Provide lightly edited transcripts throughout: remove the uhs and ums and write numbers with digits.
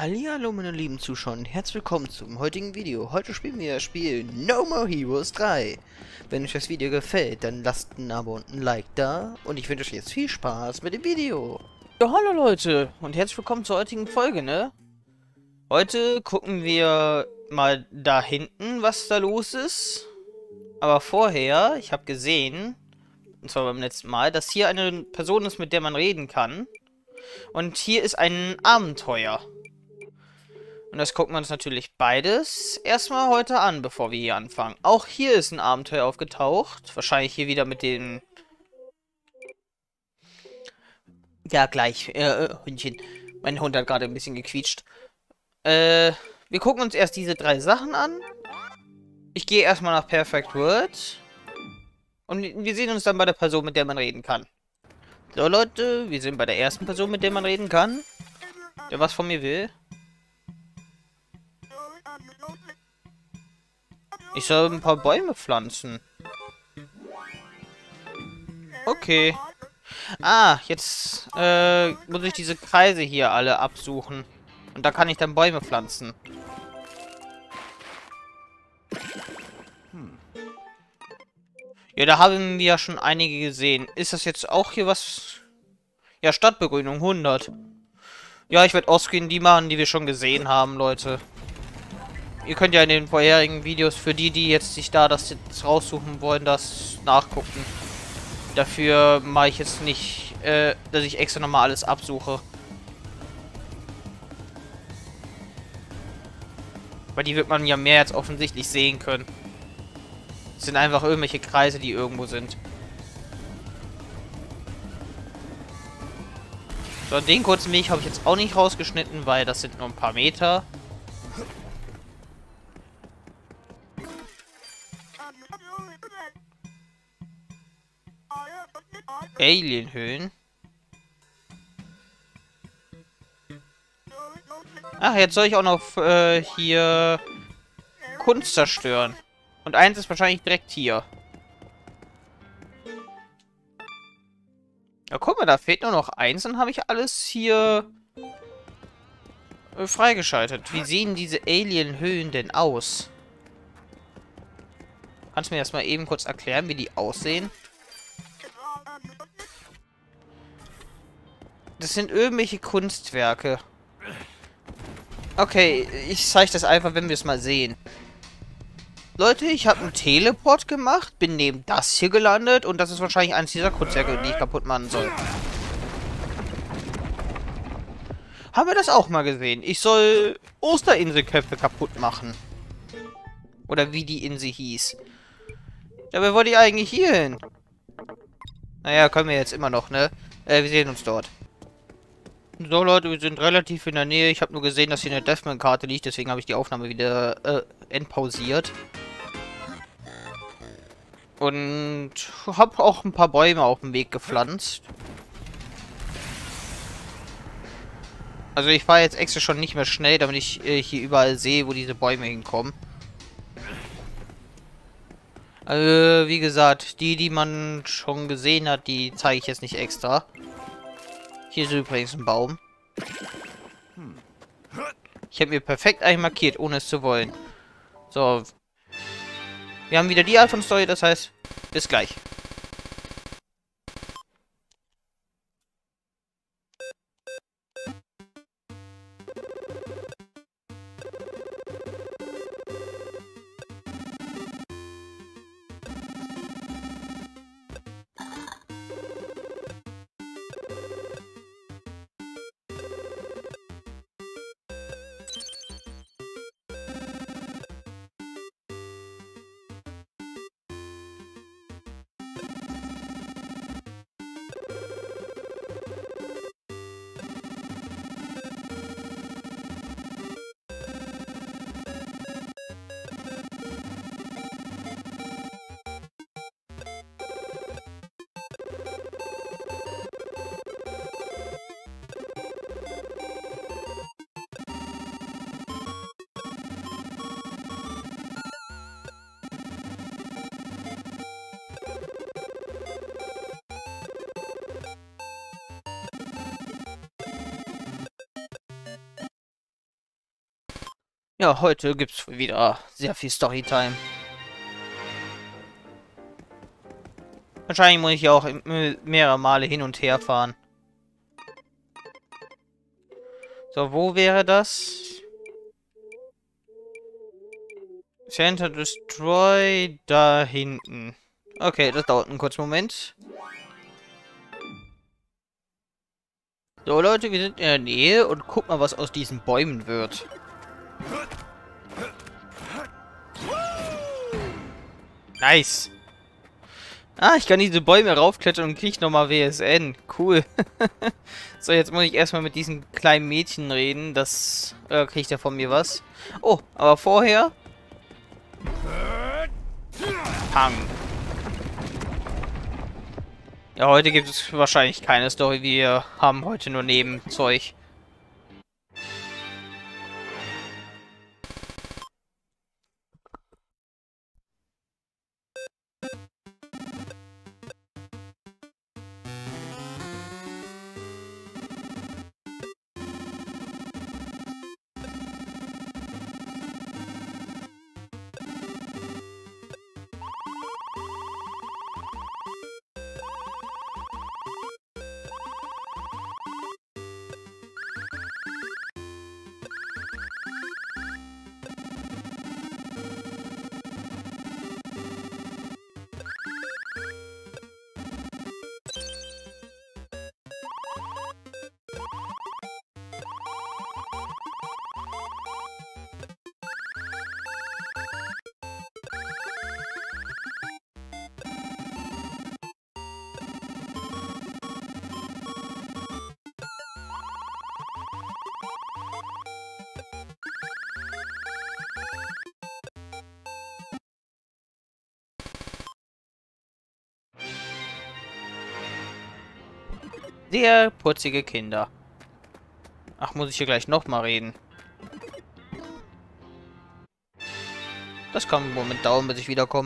Hallihallo meine lieben Zuschauer und herzlich willkommen zum heutigen Video. Heute spielen wir das Spiel No More Heroes 3. Wenn euch das Video gefällt, dann lasst ein Abo und ein Like da und ich wünsche euch jetzt viel Spaß mit dem Video. Ja, hallo Leute und herzlich willkommen zur heutigen Folge, ne? Heute gucken wir mal da hinten, was da los ist. Aber vorher, ich habe gesehen, und zwar beim letzten Mal, dass hier eine Person ist, mit der man reden kann. Und hier ist ein Abenteuer. Und das gucken wir uns natürlich beides erstmal heute an, bevor wir hier anfangen. Auch hier ist ein Abenteuer aufgetaucht. Wahrscheinlich hier wieder mit den... Ja, gleich. Hündchen. Mein Hund hat gerade ein bisschen gequietscht. Wir gucken uns erst diese 3 Sachen an. Ich gehe erstmal nach Perfect World. Und wir sehen uns dann bei der Person, mit der man reden kann. So, Leute, wir sind bei der ersten Person, mit der man reden kann. Der was von mir will. Ich soll ein paar Bäume pflanzen. Okay. Ah, jetzt muss ich diese Kreise hier alle absuchen. Und da kann ich dann Bäume pflanzen. Ja, da haben wir ja schon einige gesehen. Ist das jetzt auch hier was... Ja, Stadtbegrünung 100. Ja, ich werde ausgehen, die machen, die wir schon gesehen haben, Leute. Ihr könnt ja in den vorherigen Videos, für die, die jetzt sich da das jetzt raussuchen wollen, das nachgucken. Dafür mache ich jetzt nicht, dass ich extra nochmal alles absuche. Weil die wird man ja mehr als offensichtlich sehen können. Es sind einfach irgendwelche Kreise, die irgendwo sind. So, den kurzen Weg habe ich jetzt auch nicht rausgeschnitten, weil das sind nur ein paar Meter. Alienhöhlen. Ach, jetzt soll ich auch noch hier Kunst zerstören. Und eins ist wahrscheinlich direkt hier. Ja, guck mal, da fehlt nur noch eins, dann habe ich alles hier freigeschaltet. Wie sehen diese Alien-Höhlen denn aus? Kannst du mir das mal eben kurz erklären, wie die aussehen? Das sind irgendwelche Kunstwerke. Okay, ich zeige das einfach, wenn wir es mal sehen. Leute, ich habe einen Teleport gemacht, bin neben das hier gelandet und das ist wahrscheinlich eines dieser Kunstwerke, die ich kaputt machen soll. Haben wir das auch mal gesehen? Ich soll Osterinselköpfe kaputt machen. Oder wie die Insel hieß. Dabei wollte ich eigentlich hier hin. Naja, können wir jetzt immer noch, ne? Wir sehen uns dort. So, Leute, wir sind relativ in der Nähe. Ich habe nur gesehen, dass hier eine Deathman-Karte liegt. Deswegen habe ich die Aufnahme wieder entpausiert. Und habe auch ein paar Bäume auf dem Weg gepflanzt. Also ich fahre jetzt extra schon nicht mehr schnell, damit ich hier überall sehe, wo diese Bäume hinkommen. Wie gesagt, die man schon gesehen hat, die zeige ich jetzt nicht extra. Hier ist übrigens ein Baum. Ich habe mir perfekt eigentlich markiert, ohne es zu wollen. So. Wir haben wieder die Art von Story, das heißt, bis gleich. Ja, heute gibt's wieder sehr viel Storytime. Wahrscheinlich muss ich ja auch mehrere Male hin und her fahren. So, wo wäre das? Center Destroy da hinten. Okay, das dauert einen kurzen Moment. So, Leute, wir sind in der Nähe und guck mal, was aus diesen Bäumen wird. Nice. Ah, ich kann diese Bäume raufklettern und krieg nochmal WSN. Cool. So, jetzt muss ich erstmal mit diesem kleinen Mädchen reden. Das kriegt ja von mir was. Oh, aber vorher... Pang. Ja, heute gibt es wahrscheinlich keine Story. Wir haben heute nur Nebenzeug. Sehr putzige Kinder. Ach, muss ich hier gleich nochmal reden? Das kann einen Moment dauern, bis ich wiederkomme.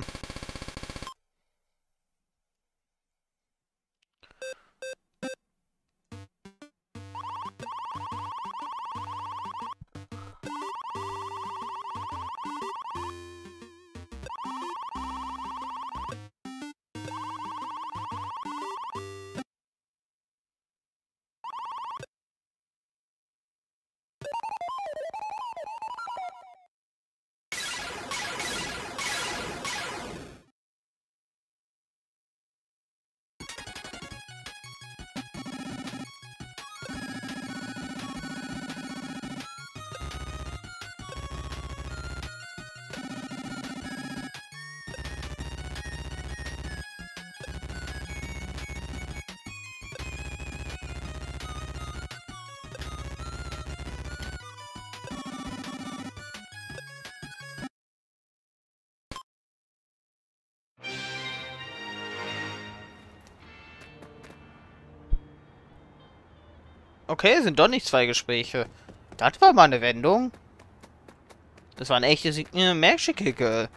Okay, sind doch nicht zwei Gespräche. Das war mal eine Wendung. Das war ein echtes Magical Girl.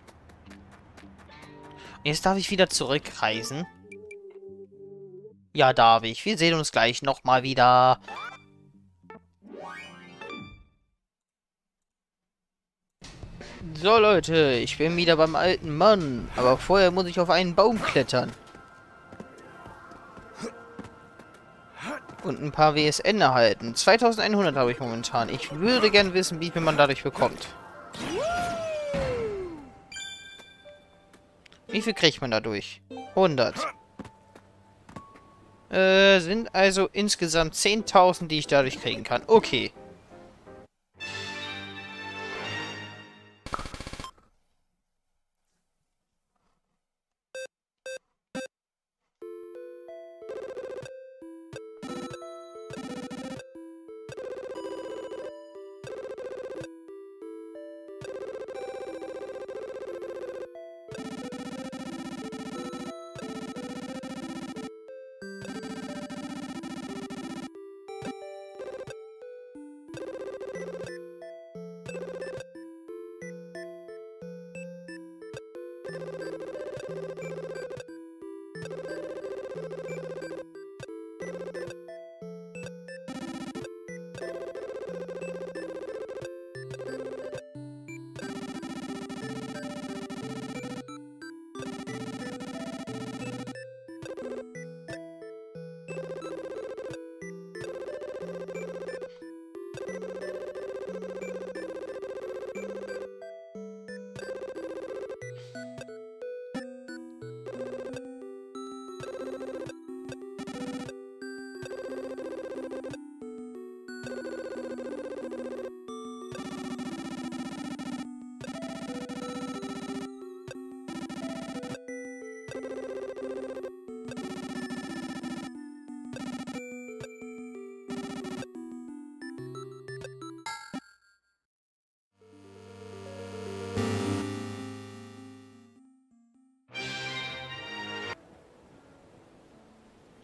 Jetzt darf ich wieder zurückreisen. Ja, darf ich. Wir sehen uns gleich nochmal wieder. So, Leute, ich bin wieder beim alten Mann. Aber vorher muss ich auf einen Baum klettern. Und ein paar WSN erhalten. 2100 habe ich momentan. Ich würde gerne wissen, wie viel man dadurch bekommt. Wie viel kriegt man dadurch? 100. Sind also insgesamt 10.000, die ich dadurch kriegen kann. Okay.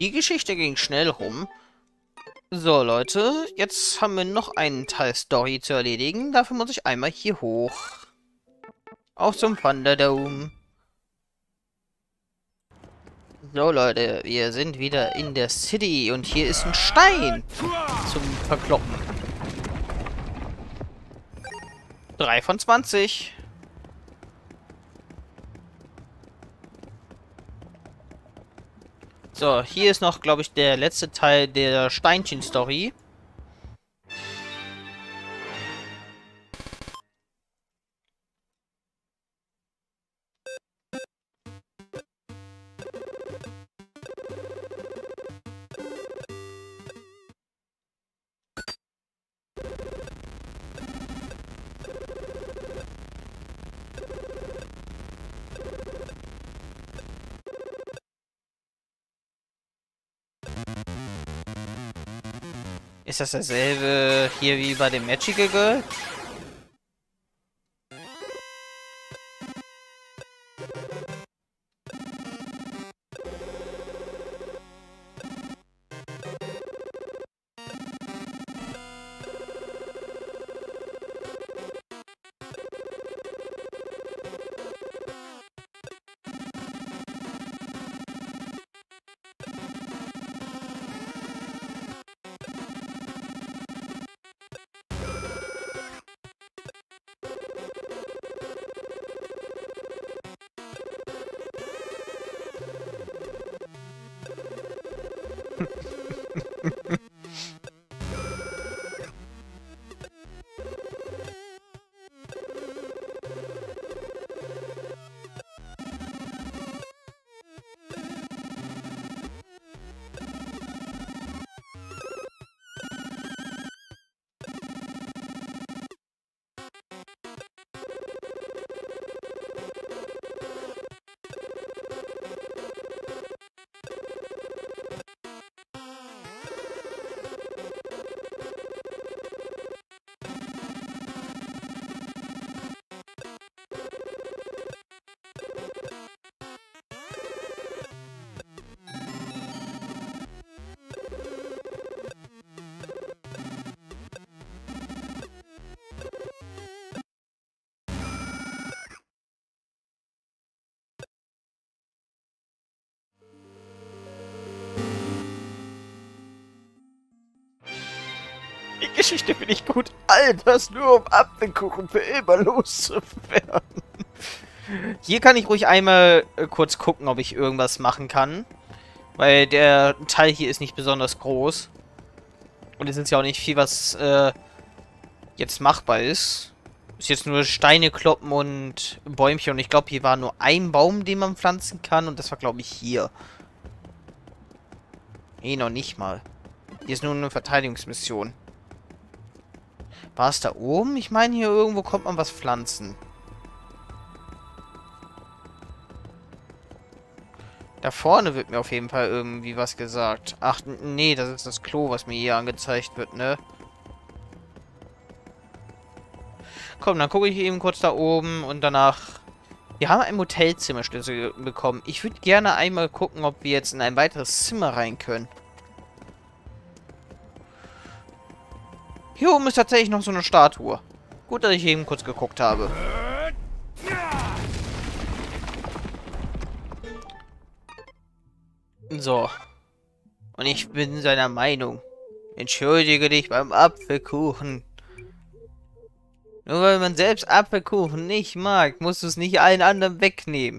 Die Geschichte ging schnell rum. So, Leute, jetzt haben wir noch einen Teil Story zu erledigen. Dafür muss ich einmal hier hoch. Auf zum Thunderdome. So, Leute, wir sind wieder in der City und hier ist ein Stein zum Verkloppen. 3 von 20. So, hier ist noch, glaube ich, der letzte Teil der Steinchen-Story. Ist das dasselbe hier wie bei dem Magical Girl? Die Geschichte finde ich gut. All das nur, um Apfelkuchen für immer loszuwerden. Hier kann ich ruhig einmal kurz gucken, ob ich irgendwas machen kann. Weil der Teil hier ist nicht besonders groß. Und es ist ja auch nicht viel, was jetzt machbar ist. Ist jetzt nur Steine kloppen und Bäumchen. Und ich glaube, hier war nur ein Baum, den man pflanzen kann. Und das war, glaube ich, hier. Nee, noch nicht mal. Hier ist nur eine Verteidigungsmission. War es da oben? Ich meine, hier irgendwo kommt man was pflanzen. Da vorne wird mir auf jeden Fall irgendwie was gesagt. Ach, nee, das ist das Klo, was mir hier angezeigt wird, ne? Komm, dann gucke ich eben kurz da oben und danach... Wir haben ein Motelzimmerschlüssel bekommen. Ich würde gerne einmal gucken, ob wir jetzt in ein weiteres Zimmer rein können. Hier oben ist tatsächlich noch so eine Statue. Gut, dass ich eben kurz geguckt habe. So. Und ich bin seiner Meinung. Entschuldige dich beim Apfelkuchen. Nur weil man selbst Apfelkuchen nicht mag, musst du es nicht allen anderen wegnehmen.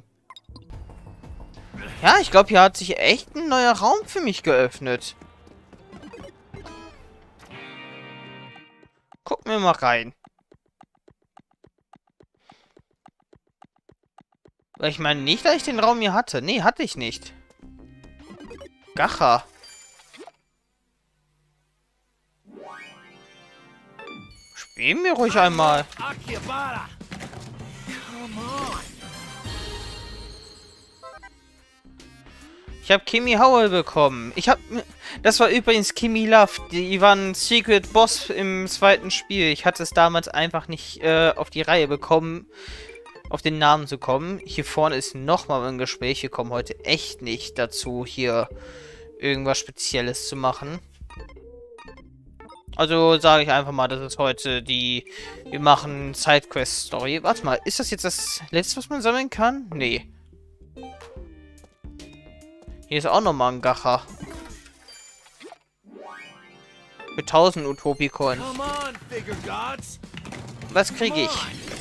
Ja, ich glaube, hier hat sich echt ein neuer Raum für mich geöffnet. Gucken wir mal rein. Weil ich meine nicht, dass ich den Raum hier hatte. Nee, hatte ich nicht. Gacha. Spielen wir ruhig einmal. Ich habe Kimi Howell bekommen. Das war übrigens Kimi Love. Die waren Secret Boss im zweiten Spiel. Ich hatte es damals einfach nicht auf die Reihe bekommen, auf den Namen zu kommen. Hier vorne ist nochmal ein Gespräch. Wir kommen heute echt nicht dazu, hier irgendwas Spezielles zu machen. Also sage ich einfach mal, das ist heute die... Wir machen Sidequest-Story. Warte mal, ist das jetzt das Letzte, was man sammeln kann? Nee. Hier ist auch nochmal ein Gacha. Für 1000 Utopie-Coin. Was kriege ich?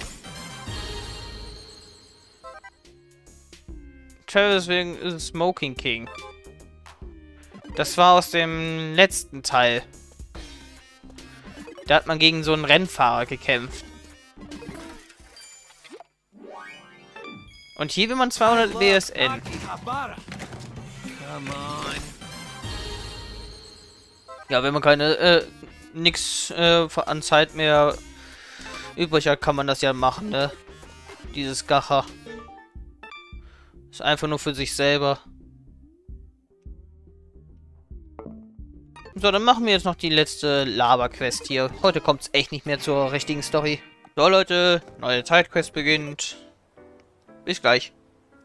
Travis wegen Smoking King. Das war aus dem letzten Teil. Da hat man gegen so einen Rennfahrer gekämpft. Und hier will man 200 BSN. Ja, wenn man keine, nix an Zeit mehr übrig hat, kann man das ja machen, ne? Dieses Gacha. Ist einfach nur für sich selber. So, dann machen wir jetzt noch die letzte Lava-Quest hier. Heute kommt es echt nicht mehr zur richtigen Story. So, Leute, neue Zeitquest beginnt. Bis gleich.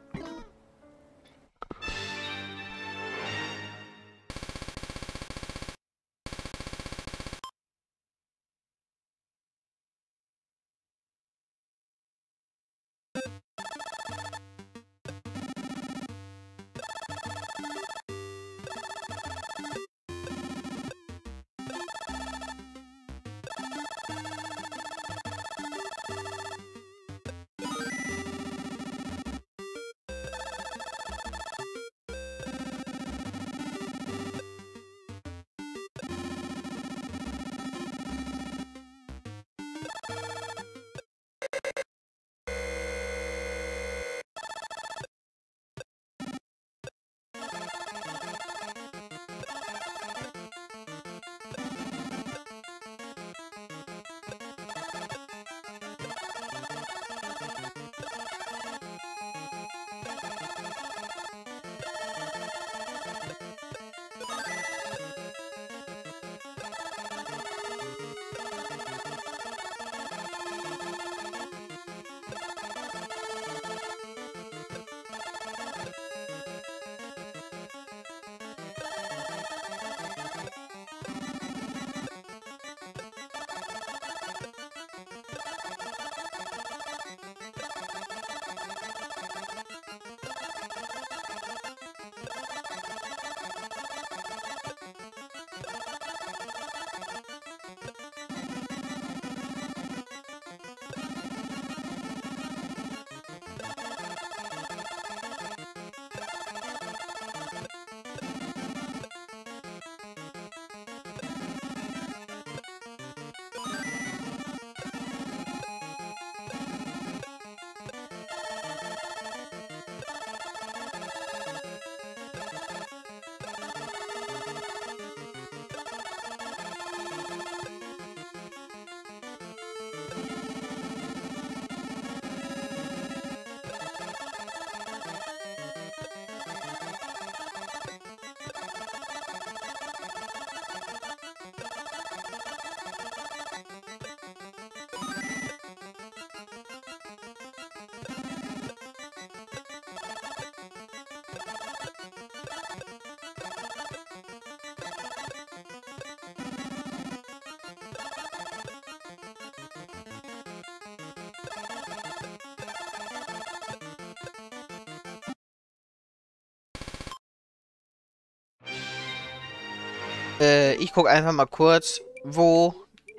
Ich gucke einfach mal kurz, wo...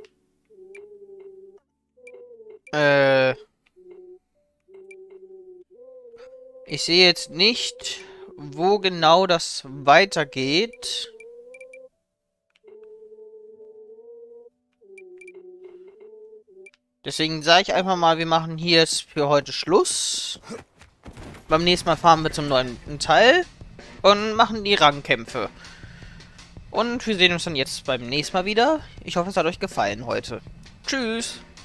Ich sehe jetzt nicht, wo genau das weitergeht. Deswegen sage ich einfach mal, wir machen hier jetzt für heute Schluss. Beim nächsten Mal fahren wir zum neuen Teil und machen die Rangkämpfe. Und wir sehen uns dann jetzt beim nächsten Mal wieder. Ich hoffe, es hat euch gefallen heute. Tschüss!